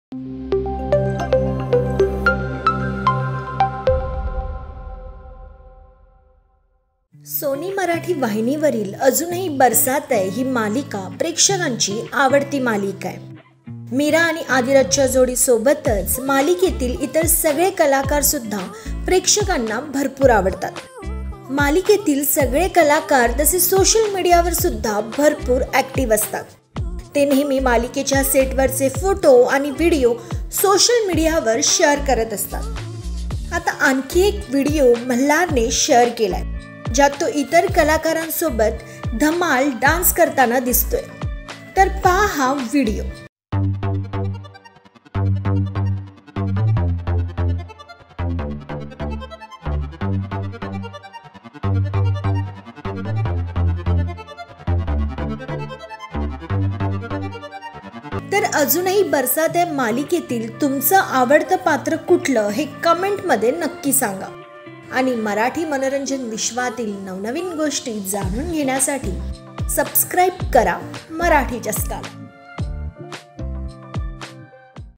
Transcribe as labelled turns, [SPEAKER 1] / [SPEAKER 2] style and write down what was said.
[SPEAKER 1] Sony Marathi वाहिनीवरील अजूनही बरसात आहे ही मालिका प्रेक्षकांची आवडती मालिका आहे। मीरा आणि आदिराजच्या जोडीसोबतच मालिकेतील इतर सगळे कलाकार सुद्धा प्रेक्षकांना भरपूर आवडतात। मालिकेतील सगळे कलाकार तसे सोशल मीडियावर सुद्धा भरपूर ॲक्टिव्ह असतात। ते नेहमी मालिकेच्या सेटवरचे फोटो आणि व्हिडिओ सोशल मीडियावर शेअर करत असतात। आता आणखी एक व्हिडिओ मल्हारने शेअर केलाय, ज्यात तो इतर कलाकारांसोबत धमाल डान्स करताना दिसतोय। तर पहा हा व्हिडिओ। तर अजूनही बरसात आहे मालिकेतील तुमचं आवडतं पात्र कुठलं हे कमेंटमध्ये नक्की सांगा। आणि मराठी मनोरंजन विश्वातील नवनवीन गोष्टी जाणून घेण्यासाठी सबस्क्राइब करा मराठी चस्काला।